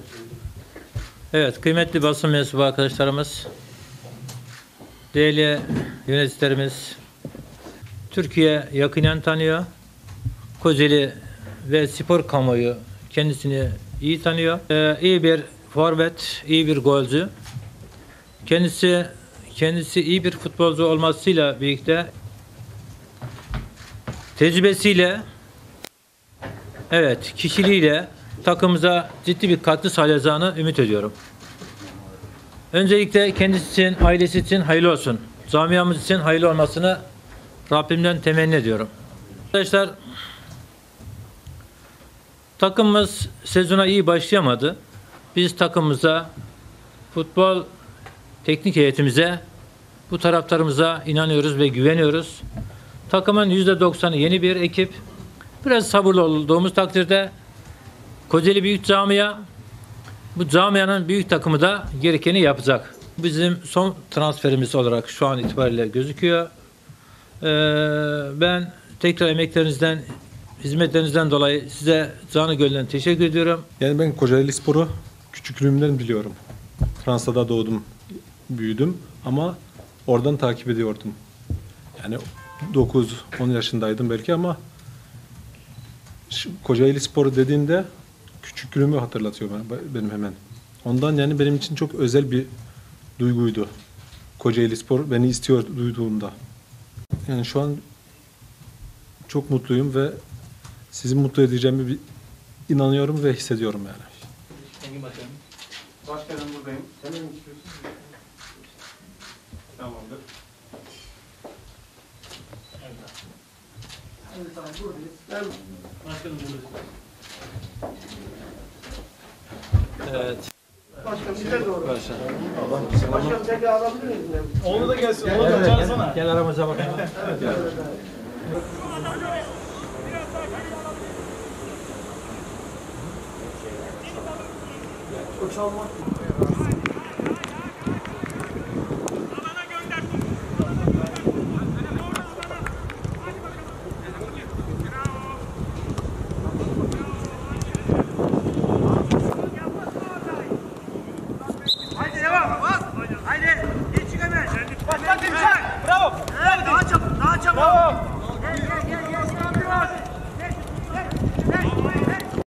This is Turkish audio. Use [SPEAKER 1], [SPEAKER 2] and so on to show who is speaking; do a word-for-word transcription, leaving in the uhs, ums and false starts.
[SPEAKER 1] Evet, kıymetli basın mensubu arkadaşlarımız, değerli yöneticilerimiz, Türkiye yakinen tanıyor. Kocaeli ve spor kamuoyu kendisini iyi tanıyor. Ee, iyi bir forvet, iyi bir golcü. Kendisi kendisi iyi bir futbolcu olmasıyla birlikte tecrübesiyle, evet, kişiliğiyle takımımıza ciddi bir katkı sağlayacağını ümit ediyorum. Öncelikle kendisi için, ailesi için hayırlı olsun. Camiamız için hayırlı olmasını Rabbimden temenni ediyorum. Arkadaşlar, takımımız sezona iyi başlayamadı. Biz takımımıza, futbol teknik heyetimize, bu taraftarımıza inanıyoruz ve güveniyoruz. Takımın yüzde doksanı yeni bir ekip. Biraz sabırlı olduğumuz takdirde Kocaeli Büyük Camia, bu camianın büyük takımı da gerekeni yapacak. Bizim son transferimiz olarak şu an itibariyle gözüküyor. Ee, ben tekrar emeklerinizden, hizmetlerinizden dolayı size canı gönülden teşekkür ediyorum.
[SPEAKER 2] Yani ben Kocaelispor'u küçüklüğümden biliyorum. Fransa'da doğdum, büyüdüm ama oradan takip ediyordum. Yani dokuz on yaşındaydım belki ama Kocaelispor dediğinde küçüklüğümü hatırlatıyor benim hemen. Ondan yani benim için çok özel bir duyguydu. Kocaelispor beni istiyor duyduğumda. Yani şu an çok mutluyum ve sizi mutlu edeceğimi bir inanıyorum ve hissediyorum yani.
[SPEAKER 3] Engin Başkanım. Başkanım buradayım. Sen mi istiyorsun? Tamamdır.
[SPEAKER 4] Evet, tamam, buradayız. Ben
[SPEAKER 3] Başkanım buradayız.
[SPEAKER 1] Evet.
[SPEAKER 4] başkanım size doğru. Başkanım tek alabilir miyiz?
[SPEAKER 3] Onu da gelsin.
[SPEAKER 1] Gel,
[SPEAKER 3] Onu da
[SPEAKER 1] gel,
[SPEAKER 3] çağırsana.
[SPEAKER 1] gel, gel aramıza bakalım.
[SPEAKER 4] O çalmak.
[SPEAKER 5] Haydi devam, bas. Haydi, geç çık hemen. Başla Timşak. Bravo. Evet, daha çabuk, daha çabuk. Bravo.